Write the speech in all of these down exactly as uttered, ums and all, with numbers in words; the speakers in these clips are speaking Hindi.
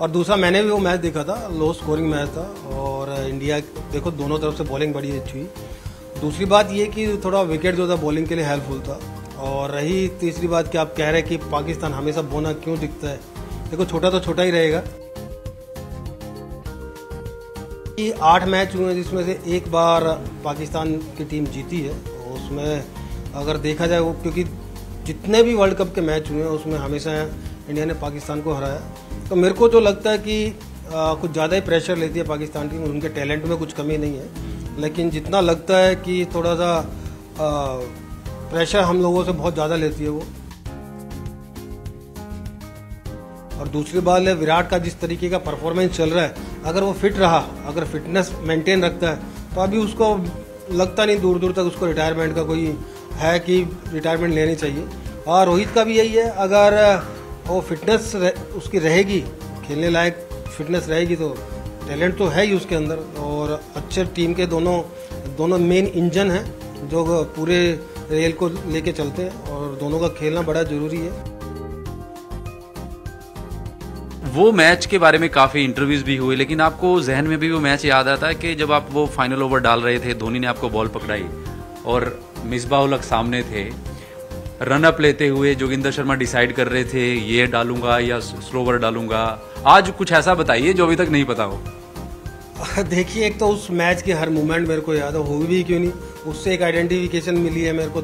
और दूसरा मैंने भी वो मैच देखा था, लो स्कोरिंग मैच था और इंडिया देखो दोनों तरफ से बॉलिंग बड़ी अच्छी हुई। दूसरी बात ये कि थोड़ा विकेट जो था बॉलिंग के लिए हेल्पफुल था। और रही तीसरी बात कि आप कह रहे हैं कि पाकिस्तान हमेशा बोना क्यों दिखता है, देखो छोटा तो छोटा ही रहेगा। कि आठ मैच हुए जिसमें से एक बार पाकिस्तान की टीम जीती है, उसमें अगर देखा जाए वो, क्योंकि जितने भी वर्ल्ड कप के मैच हुए हैं उसमें हमेशा इंडिया ने पाकिस्तान को हराया। तो मेरे को जो लगता है कि आ, कुछ ज़्यादा ही प्रेशर लेती है पाकिस्तान टीम। उनके टैलेंट में कुछ कमी नहीं है, लेकिन जितना लगता है कि थोड़ा सा प्रेशर हम लोगों से बहुत ज़्यादा लेती है वो। और दूसरी बात है, विराट का जिस तरीके का परफॉर्मेंस चल रहा है, अगर वो फिट रहा, अगर फिटनेस मेंटेन रखता है, तो अभी उसको लगता नहीं दूर दूर तक उसको रिटायरमेंट का कोई है कि रिटायरमेंट लेनी चाहिए। और रोहित का भी यही है, अगर वो फिटनेस रह, उसकी रहेगी, खेलने लायक फिटनेस रहेगी, तो टैलेंट तो है ही उसके अंदर। और अच्छे टीम के दोनों दोनों मेन इंजन हैं जो पूरे रेल को लेके चलते हैं, और दोनों का खेलना बड़ा जरूरी है। वो मैच के बारे में काफी इंटरव्यूज भी हुए, लेकिन आपको जहन में भी वो मैच याद आता है कि जब आप वो फाइनल ओवर डाल रहे थे, धोनी ने आपको बॉल पकड़ाई और मिसबाह-उल हक सामने थे, रन अप लेते हुए जोगिंदर शर्मा डिसाइड कर रहे थे ये डालूंगा या स्लोवर डालूंगा। आज कुछ ऐसा बताइए जो अभी तक नहीं पता हो। देखिए, एक तो उस मैच की हर मूवमेंट मेरे को याद है, हो भी क्यों नहीं, उससे एक आइडेंटिफिकेशन मिली है मेरे को।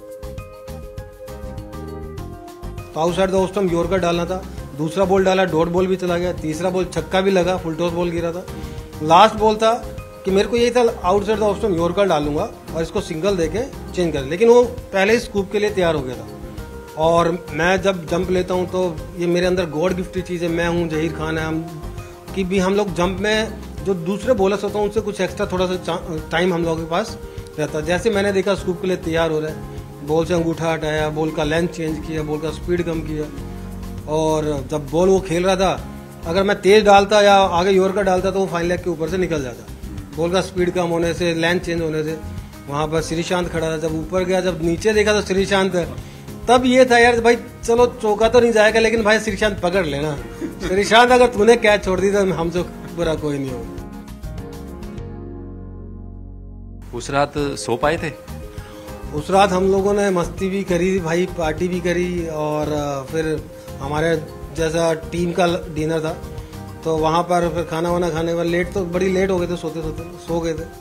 Outside the off stump yorker डालना था, दूसरा बॉल डाला, डॉट बॉल भी चला गया, तीसरा बॉल छक्का भी लगा, फुल टॉस बॉल गिरा था। लास्ट बॉल था कि मेरे को यही था outside the off stump yorker डालूंगा और इसको सिंगल देके चेंज कर, लेकिन वो पहले ही स्कूप के लिए तैयार हो गया था। और मैं जब जंप लेता हूँ तो ये मेरे अंदर गॉड गिफ्टेड चीज़ है। मैं हूँ, जहीर खान है, हम कि भी हम लोग जंप में जो दूसरे बॉलर्स होता है उनसे कुछ एक्स्ट्रा थोड़ा सा टाइम हम लोगों के पास रहता है। जैसे मैंने देखा स्कूप के लिए तैयार हो रहा है, बॉल से अंगूठा हटाया, बॉल का लेंथ चेंज किया, बॉल का स्पीड कम किया, और जब बॉल वो खेल रहा था, अगर मैं तेज डालता या आगे यॉर्कर डालता तो वो फाइन लेग के ऊपर से निकल जाता। बॉल का स्पीड कम होने से, लेंथ चेंज होने से। वहाँ पर श्रीशांत खड़ा था, जब ऊपर गया, जब नीचे देखा तो श्रीशांत है, तब ये था यार भाई चलो चौका तो नहीं जाएगा, लेकिन भाई श्रीशांत पकड़ लेना। श्रीशांत अगर तूने कैच छोड़ दी तो हमसे बुरा कोई नहीं होगा। उस रात सो पाए थे? उस रात हम लोगों ने मस्ती भी करी भाई, पार्टी भी करी, और फिर हमारे जैसा टीम का डिनर था, तो वहाँ पर फिर खाना वाना खाने के बाद लेट तो बड़ी लेट हो गए थे, सोते सोते सो गए थे।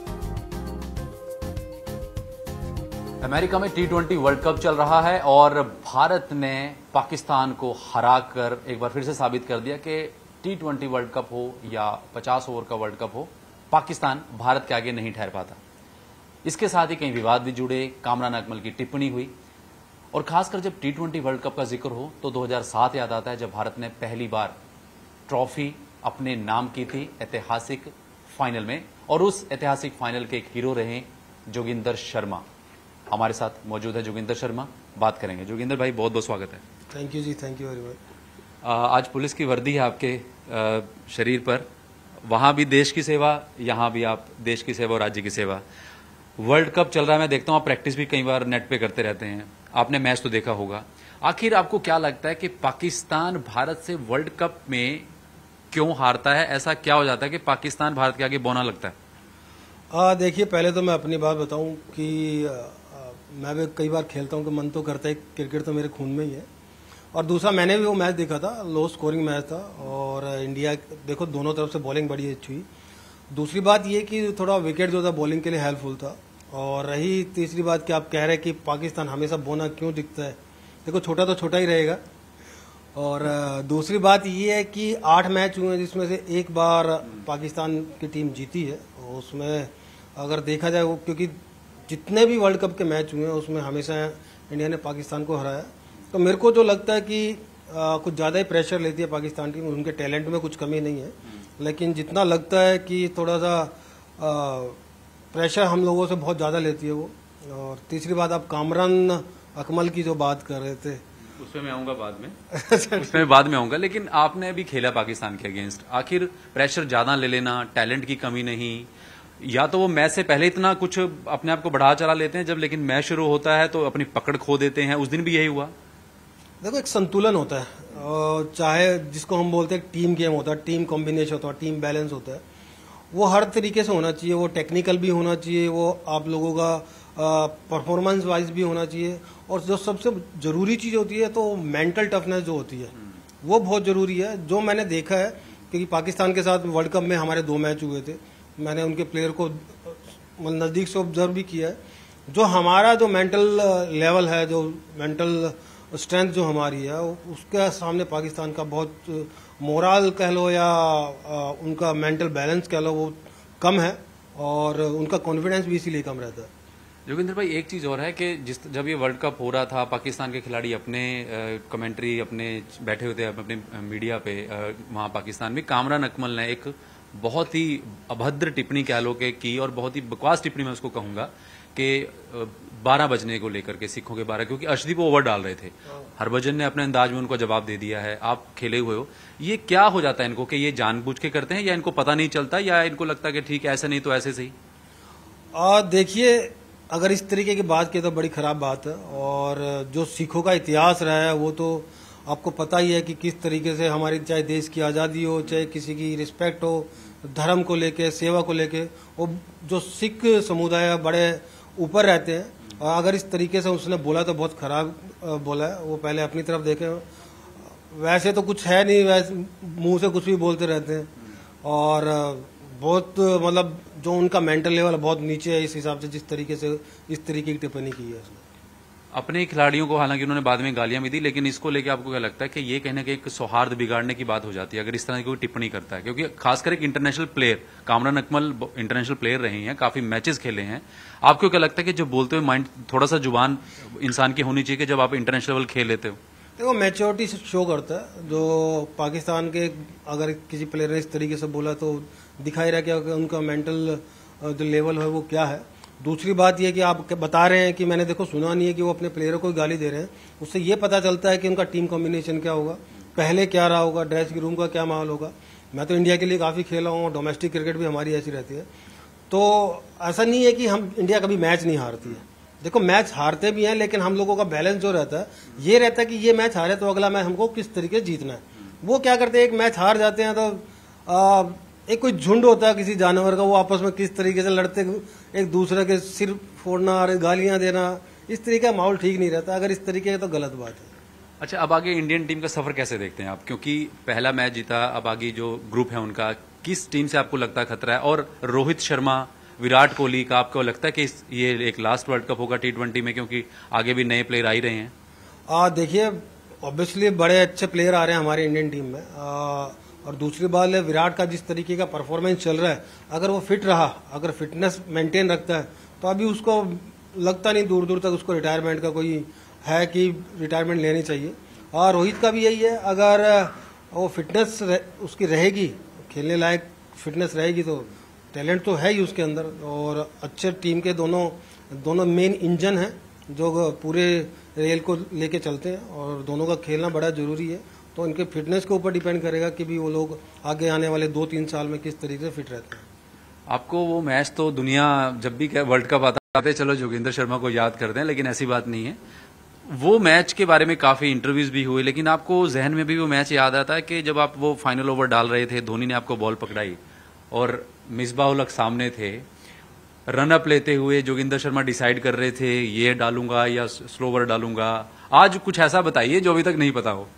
अमेरिका में टी ट्वेंटी वर्ल्ड कप चल रहा है और भारत ने पाकिस्तान को हराकर एक बार फिर से साबित कर दिया कि टी ट्वेंटी वर्ल्ड कप हो या पचास ओवर का वर्ल्ड कप हो, पाकिस्तान भारत के आगे नहीं ठहर पाता। इसके साथ ही कई विवाद भी जुड़े, कामरान अकमल की टिप्पणी हुई, और खासकर जब टी ट्वेंटी वर्ल्ड कप का जिक्र हो तो दो हज़ार सात याद आता है, जब भारत ने पहली बार ट्रॉफी अपने नाम की थी ऐतिहासिक फाइनल में, और उस ऐतिहासिक फाइनल के एक हीरो रहे जोगिंदर शर्मा। हमारे साथ मौजूद है जोगिंदर शर्मा, बात करेंगे। जोगिंदर भाई, बहुत बहुत स्वागत है। थैंक यू जी, थैंक यू वेरी मच। आज पुलिस की वर्दी है आपके आ, शरीर पर, वहां भी देश की सेवा, यहां भी आप देश की सेवा और राज्य की सेवा। वर्ल्ड कप चल रहा है, मैं देखता हूं आप प्रैक्टिस भी कई बार नेट पे करते रहते हैं, आपने मैच तो देखा होगा। आखिर आपको क्या लगता है कि पाकिस्तान भारत से वर्ल्ड कप में क्यों हारता है? ऐसा क्या हो जाता है कि पाकिस्तान भारत के आगे बौना लगता है? आ, देखिए, पहले तो मैं अपनी बात बताऊं कि आ, मैं भी कई बार खेलता हूं कि मन तो करता है, क्रिकेट तो मेरे खून में ही है। और दूसरा मैंने भी वो मैच देखा था, लो स्कोरिंग मैच था, और इंडिया देखो दोनों तरफ से बॉलिंग बड़ी अच्छी हुई। दूसरी बात ये कि थोड़ा विकेट जो था बॉलिंग के लिए हेल्पफुल था। और रही तीसरी बात कि आप कह रहे हैं कि पाकिस्तान हमेशा बोना क्यों दिखता है, देखो छोटा तो छोटा ही रहेगा। और दूसरी बात ये है कि आठ मैच हुए जिसमें से एक बार पाकिस्तान की टीम जीती है, उसमें अगर देखा जाए वो, क्योंकि जितने भी वर्ल्ड कप के मैच हुए हैं उसमें हमेशा इंडिया ने पाकिस्तान को हराया। तो मेरे को जो लगता है कि आ, कुछ ज़्यादा ही प्रेशर लेती है पाकिस्तान टीम। उनके टैलेंट में कुछ कमी नहीं है, लेकिन जितना लगता है कि थोड़ा सा प्रेशर हम लोगों से बहुत ज़्यादा लेती है वो। और तीसरी बात, आप कामरान अकमल की जो बात कर रहे थे, उसमें मैं आऊंगा बाद में उसमें बाद में आऊंगा, लेकिन आपने भी खेला पाकिस्तान के अगेंस्ट। आखिर प्रेशर ज्यादा ले लेना, टैलेंट की कमी नहीं, या तो वो मैच से पहले इतना कुछ अपने आप को बढ़ा चला लेते हैं, जब लेकिन मैच शुरू होता है तो अपनी पकड़ खो देते हैं। उस दिन भी यही हुआ। देखो एक संतुलन होता है, और चाहे जिसको हम बोलते हैं टीम गेम होता है, टीम कॉम्बिनेशन होता है, टीम बैलेंस होता है, वो हर तरीके से होना चाहिए। वो टेक्निकल भी होना चाहिए, वो आप लोगों का परफॉर्मेंस वाइज भी होना चाहिए, और जो सबसे जरूरी चीज होती है तो मेंटल टफनेस जो होती है वो बहुत जरूरी है। जो मैंने देखा है क्योंकि पाकिस्तान के साथ वर्ल्ड कप में हमारे दो मैच हुए थे, मैंने उनके प्लेयर को नजदीक से ऑब्जर्व भी किया है। जो हमारा जो मेंटल लेवल है, जो मेंटल स्ट्रेंथ जो हमारी है, उसके सामने पाकिस्तान का बहुत मोरल कह लो या उनका मेंटल बैलेंस कह लो वो कम है, और उनका कॉन्फिडेंस भी इसीलिए कम रहता है। जोगिंदर भाई, एक चीज और है कि जिस जब ये वर्ल्ड कप हो रहा था, पाकिस्तान के खिलाड़ी अपने कमेंट्री अपने बैठे हुए थे अपने मीडिया पे वहां पाकिस्तान में, कामरान अकमल ने एक बहुत ही अभद्र टिप्पणी कह लो के की, और बहुत ही बकवास टिप्पणी मैं उसको कहूंगा कि बारह बजने को लेकर के, सिखों के बारह, क्योंकि अर्शदीप वो ओवर डाल रहे थे। हरभजन ने अपने अंदाज में उनको जवाब दे दिया है। आप खेले हुए हो, ये क्या हो जाता है इनको कि ये जानबूझ के करते हैं, या इनको पता नहीं चलता, या इनको लगता है कि ठीक है ऐसा नहीं तो ऐसे सही? देखिए, अगर इस तरीके की बात की तो बड़ी खराब बात है, और जो सिखों का इतिहास रहा है वो तो आपको पता ही है कि किस तरीके से हमारी, चाहे देश की आज़ादी हो, चाहे किसी की रिस्पेक्ट हो, धर्म को लेके, सेवा को लेके, वो जो सिख समुदाय बड़े ऊपर रहते हैं। और अगर इस तरीके से उसने बोला तो बहुत खराब बोला है। वो पहले अपनी तरफ देखे, वैसे तो कुछ है नहीं, वैसे मुंह से कुछ भी बोलते रहते हैं, और बहुत मतलब जो उनका मेंटल लेवल बहुत नीचे है इस हिसाब से, जिस तरीके से इस तरीके की टिप्पणी की है उसने। अपने खिलाड़ियों को हालांकि उन्होंने बाद में गालियां भी दी, लेकिन इसको लेके आपको क्या लगता है कि ये कहने के एक सौहार्द बिगाड़ने की बात हो जाती है अगर इस तरह की कोई टिप्पणी करता है? क्योंकि खासकर एक international player, Kamran Akmal international player रहे हैं, काफी मैचेस खेले हैं। आपको क्या लगता है कि जो बोलते हुए माइंड, थोड़ा सा जुबान इंसान की होनी चाहिए कि जब आप इंटरनेशनल लेवल खेल लेते हो? देखो, मैच्योरिटी शो करता है। जो पाकिस्तान के अगर किसी प्लेयर ने इस तरीके से बोला तो दिखाई रहा कि उनका मेंटल जो लेवल है वो क्या है। दूसरी बात यह कि आप बता रहे हैं कि मैंने देखो सुना नहीं है कि वो अपने प्लेयरों को गाली दे रहे हैं, उससे ये पता चलता है कि उनका टीम कॉम्बिनेशन क्या होगा, पहले क्या रहा होगा, ड्रेस रूम का क्या माहौल होगा। मैं तो इंडिया के लिए काफ़ी खेला हूँ, और डोमेस्टिक क्रिकेट भी हमारी ऐसी रहती है। तो ऐसा नहीं है कि हम इंडिया कभी मैच नहीं हारती है। देखो, मैच हारते भी हैं, लेकिन हम लोगों का बैलेंस जो रहता है ये रहता है कि ये मैच हारे तो अगला मैच हमको किस तरीके से जीतना है। वो क्या करते हैं, एक मैच हार जाते हैं तो आ, एक कोई झुंड होता है किसी जानवर का, वो आपस में किस तरीके से लड़ते, एक दूसरे के सिर फोड़ना और गालियां देना, इस तरीके का माहौल ठीक नहीं रहता। अगर इस तरीके का तो गलत बात है। अच्छा, अब आगे इंडियन टीम का सफर कैसे देखते हैं आप? क्योंकि पहला मैच जीता, अब आगे जो ग्रुप है उनका, किस टीम से आपको लगता है खतरा है? और रोहित शर्मा, विराट कोहली का आपको लगता है कि ये एक लास्ट वर्ल्ड कप होगा टी ट्वेंटी में, क्योंकि आगे भी नए प्लेयर आ ही रहे हैं? आ, देखिए, ऑब्वियसली बड़े अच्छे प्लेयर आ रहे हैं हमारे इंडियन टीम में। आ, और दूसरी बात है, विराट का जिस तरीके का परफॉर्मेंस चल रहा है, अगर वो फिट रहा, अगर फिटनेस मेंटेन रखता है, तो अभी उसको लगता नहीं दूर दूर तक उसको रिटायरमेंट का कोई है कि रिटायरमेंट लेनी चाहिए। और रोहित का भी यही है, अगर वो फिटनेस रह, उसकी रहेगी, खेलने लायक फिटनेस रहेगी, तो टैलेंट तो है ही उसके अंदर। और अच्छे टीम के दोनों दोनों मेन इंजन हैं जो पूरे रेल को लेके चलते हैं, और दोनों का खेलना बड़ा जरूरी है। तो इनके फिटनेस के ऊपर डिपेंड करेगा कि भी वो लोग आगे आने वाले दो तीन साल में किस तरीके से फिट रहते हैं। आपको वो मैच तो दुनिया जब भी वर्ल्ड कप आता है, चलो जोगिंदर शर्मा को याद करते हैं, लेकिन ऐसी बात नहीं है। वो मैच के बारे में काफी इंटरव्यूज भी हुए, लेकिन आपको जहन में भी वो मैच याद आता है कि जब आप वो फाइनल ओवर डाल रहे थे, धोनी ने आपको बॉल पकड़ाई और मिसबाह उल हक सामने थे, रन अप लेते हुए जोगिंदर शर्मा डिसाइड कर रहे थे ये डालूंगा या स्लोवर डालूंगा। आज कुछ ऐसा बताइए जो अभी तक नहीं पता हो।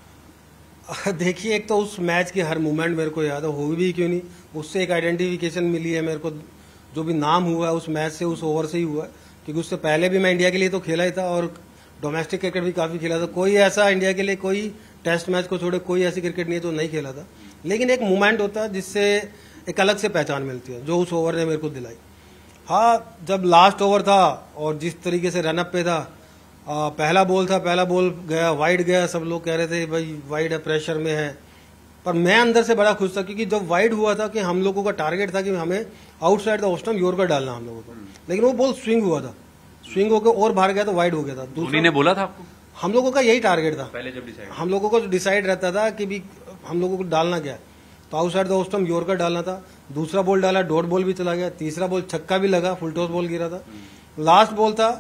देखिए, एक तो उस मैच की हर मूवमेंट मेरे को याद है, हो भी क्यों नहीं, उससे एक आइडेंटिफिकेशन मिली है मेरे को। जो भी नाम हुआ है उस मैच से, उस ओवर से ही हुआ है, क्योंकि उससे पहले भी मैं इंडिया के लिए तो खेला ही था, और डोमेस्टिक क्रिकेट भी काफी खेला था। कोई ऐसा इंडिया के लिए कोई टेस्ट मैच को छोड़े कोई ऐसी क्रिकेट नहीं है जो नहीं खेला था। लेकिन एक मूवमेंट होता है जिससे एक अलग से पहचान मिलती है, जो उस ओवर ने मेरे को दिलाई। हाँ, जब लास्ट ओवर था और जिस तरीके से रनअप पे था, आ, पहला बॉल था, पहला बॉल गया वाइड गया, सब लोग कह रहे थे भाई वाइड है, प्रेशर में है। पर मैं अंदर से बड़ा खुश था, क्योंकि जब वाइड हुआ था कि हम लोगों का टारगेट था कि हमें outside the off stump yorker डालना हम लोगों को, लेकिन वो बॉल स्विंग हुआ था, स्विंग होकर और बाहर गया तो वाइड हो गया था। धोनी ने बोला था आपको? हम लोगों का यही टारगेट था पहले, जब डिसाइड हम लोगों को डिसाइड रहता था कि भी हम लोगों को डालना क्या है, तो outside the off stump yorker डालना था। दूसरा बॉल डाला, डॉट बॉल भी चला गया, तीसरा बॉल छक्का भी लगा, फुल टॉस बॉल गिरा था। लास्ट बॉल था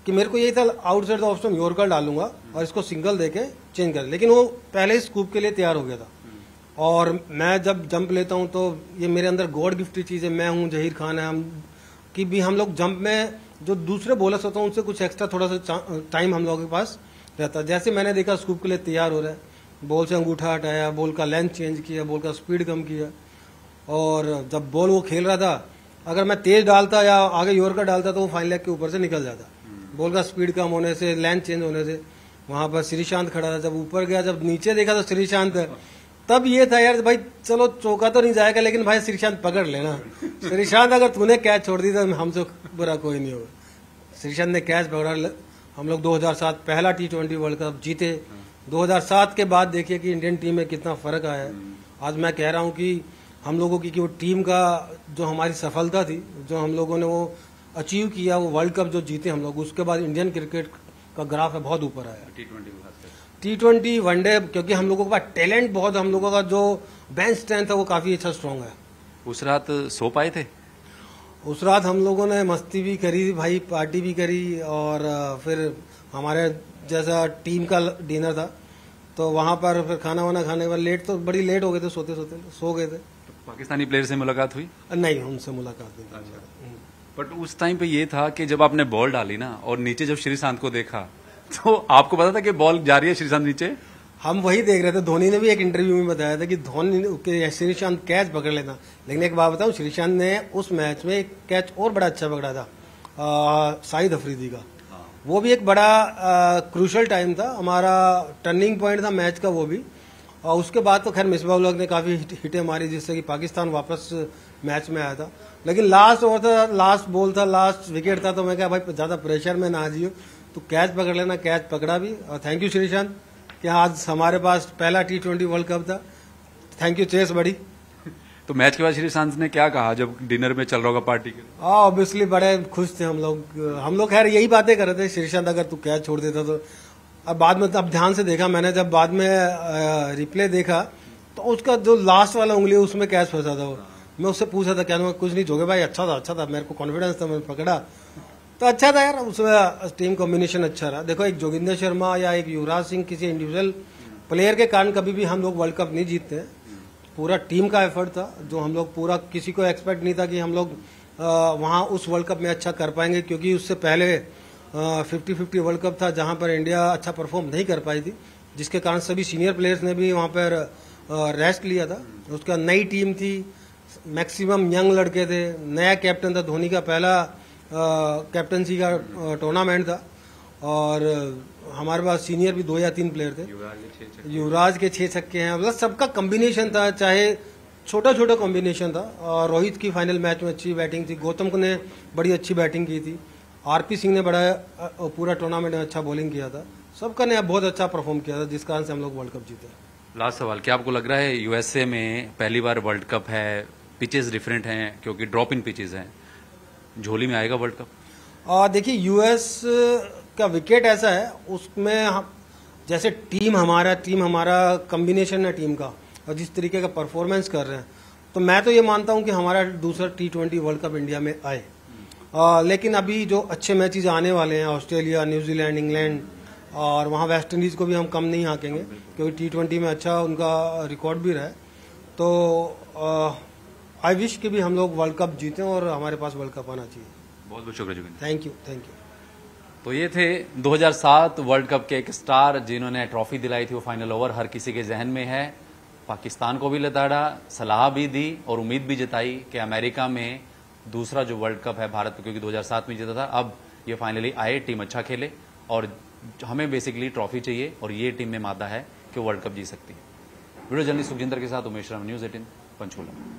कि मेरे को यही था आउटसाइड द ऑप्शन यॉर्कर डालूंगा और इसको सिंगल देके चेंज कर, लेकिन वो पहले ही स्कूप के लिए तैयार हो गया था। और मैं जब जंप लेता हूं तो ये मेरे अंदर गॉड गिफ्टेड चीज है, मैं हूं, जहीर खान है, हम कि भी हम लोग जंप में जो दूसरे बॉलर्स होते हैं उनसे कुछ एक्स्ट्रा थोड़ा सा टाइम हम लोगों के पास रहता है। जैसे मैंने देखा स्कूप के लिए तैयार हो रहा है, बॉल से अंगूठा हटाया, बॉल का लेंथ चेंज किया, बॉल का स्पीड कम किया, और जब बॉल वो खेल रहा था अगर मैं तेज डालता या आगे यॉर्कर डालता तो वो फाइन लेग के ऊपर से निकल जाता। बॉल का स्पीड कम होने से, लेंथ चेंज होने से, वहां पर श्रीशांत खड़ा था, जब ऊपर गया, जब नीचे देखा तो श्रीशांत, तब ये था यार भाई चलो चौका तो नहीं जाएगा लेकिन भाई श्रीशांत पकड़ लेना। श्रीशांत अगर तूने कैच छोड़ दी तो हमसे बुरा कोई नहीं होगा। श्रीशांत ने कैच पकड़ा, हम लोग दो हज़ार सात पहला टी ट्वेंटी वर्ल्ड कप जीते। दो हज़ार सात के बाद देखिए कि इंडियन टीम में कितना फर्क आया है। आज मैं कह रहा हूं कि हम लोगों की कि वो टीम का जो हमारी सफलता थी, जो हम लोगों ने वो अचीव किया, वो वर्ल्ड कप जो जीते हम लोग, उसके बाद इंडियन क्रिकेट का ग्राफ है बहुत ऊपर आया। T twenty T twenty one day, क्योंकि हम लोगों के पास टैलेंट बहुत, हम लोगों का जो बेंच स्ट्रेंथ है वो काफी अच्छा स्ट्रांग है। उस रात सो पाए थे? उस रात हम लोगों ने मस्ती भी करी भाई, पार्टी भी करी, और फिर हमारे जैसा टीम का डिनर था तो वहां पर फिर खाना वाना खाने के बाद लेट तो बड़ी लेट हो गए थे, सोते सोते सो गए थे। तो पाकिस्तानी प्लेयर से मुलाकात हुई? नहीं, उनसे मुलाकात नहीं। अच्छा। बट उस टाइम पे ये था कि जब आपने बॉल डाली ना और नीचे जब श्रीशांत को देखा तो आपको पता था कि बॉल जा रही है श्रीशांत नीचे? हम वही देख रहे थे। धोनी ने भी एक इंटरव्यू में बताया था कि धोनी के श्रीशांत कैच पकड़ लेता, लेकिन एक बात बताऊं, श्रीशांत ने उस मैच में एक कैच और बड़ा अच्छा पकड़ा था, शाहिद अफरीदी का। वो भी एक बड़ा क्रूशल टाइम था, हमारा टर्निंग पॉइंट था मैच का वो भी। और उसके बाद तो खैर मिसबाह उल हक ने काफी हिटें मारी जिससे कि पाकिस्तान वापस मैच में आया था। लेकिन लास्ट ओवर था, लास्ट बॉल था, लास्ट विकेट था, तो मैं कहा भाई ज्यादा प्रेशर में ना आ जियो, तो कैच पकड़ लेना। कैच पकड़ा भी, और थैंक यू श्रीशांत कि आज हमारे पास पहला टी ट्वेंटी वर्ल्ड कप था। थैंक यू, चेस बड़ी। तो मैच के बाद श्रीशांत ने क्या कहा जब डिनर में चल रहा होगा पार्टी के? हाँ, ऑब्वियसली बड़े खुश थे हम लोग। हम लोग खैर यही बातें कर रहे थे, श्रीशांत अगर तू कैच छोड़ देता तो। अब बाद में अब ध्यान से देखा मैंने, जब बाद में रिप्ले देखा तो उसका जो लास्ट वाला उंगली है उसमें कैच फंसा था। वो मैं उससे पूछा था, क्या कुछ नहीं जोगे भाई, अच्छा था अच्छा था, मेरे को कॉन्फिडेंस था, मैंने पकड़ा तो अच्छा था यार। उसमें टीम कॉम्बिनेशन अच्छा रहा। देखो, एक जोगिंदर शर्मा या एक युवराज सिंह किसी इंडिविजुअल प्लेयर के कारण कभी भी हम लोग वर्ल्ड कप नहीं जीतते हैं। पूरा टीम का एफर्ट था, जो हम लोग पूरा, किसी को एक्सपेक्ट नहीं था कि हम लोग वहां उस वर्ल्ड कप में अच्छा कर पाएंगे, क्योंकि उससे पहले फिफ्टी फिफ्टी वर्ल्ड कप था जहां पर इंडिया अच्छा परफॉर्म नहीं कर पाई थी, जिसके कारण सभी सीनियर प्लेयर्स ने भी वहां पर रेस्ट लिया था। उसका नई टीम थी, मैक्सिमम यंग लड़के थे, नया कैप्टन था, धोनी का पहला कैप्टनसी का टूर्नामेंट था, और हमारे पास सीनियर भी दो या तीन प्लेयर थे। युवराज के छह छक्के हैं, मतलब सबका कॉम्बिनेशन था, चाहे छोटा छोटा कॉम्बिनेशन था। और रोहित की फाइनल मैच में अच्छी बैटिंग थी, गौतम ने बड़ी अच्छी बैटिंग की थी, आरपी सिंह ने बड़ा पूरा टूर्नामेंट में अच्छा बॉलिंग किया था, सबका ने बहुत अच्छा परफॉर्म किया था, जिस कारण से हम लोग वर्ल्ड कप जीते। लास्ट सवाल, क्या आपको लग रहा है यूएसए में पहली बार वर्ल्ड कप है, पिचेस डिफरेंट हैं क्योंकि ड्रॉप इन पिचेस हैं, झोली में आएगा वर्ल्ड कप? देखिए, यूएस का विकेट ऐसा है, उसमें हम जैसे टीम हमारा टीम हमारा कॉम्बिनेशन है टीम का, और जिस तरीके का परफॉर्मेंस कर रहे हैं, तो मैं तो ये मानता हूं कि हमारा दूसरा T twenty world cup India में आए। आ, लेकिन अभी जो अच्छे मैचेस आने वाले हैं, ऑस्ट्रेलिया, न्यूजीलैंड, इंग्लैंड, और वहां वेस्ट इंडीज को भी हम कम नहीं आंकेंगे, क्योंकि टी ट्वेंटी में अच्छा उनका रिकॉर्ड भी रहा है। तो आई विश कि भी हम लोग वर्ल्ड कप जीतें और हमारे पास वर्ल्ड कप आना चाहिए। बहुत बहुत शुक्रिया Joginder. Thank you, thank you. तो ये थे दो हज़ार सात वर्ल्ड कप के एक स्टार जिन्होंने ट्रॉफी दिलाई थी। वो फाइनल ओवर हर किसी के जहन में है। पाकिस्तान को भी लताड़ा, सलाह भी दी और उम्मीद भी जताई कि अमेरिका में दूसरा जो वर्ल्ड कप है भारत, क्योंकि दो हज़ार सात में जीता था, अब ये फाइनली आए, टीम अच्छा खेले और हमें बेसिकली ट्रॉफी चाहिए और ये टीम में मादा है कि वर्ल्ड कप जीत सकती है। वीडियो जर्नलिस्ट सुखजिंदर के साथ उमेश राम, न्यूज एटीन पंचकुला।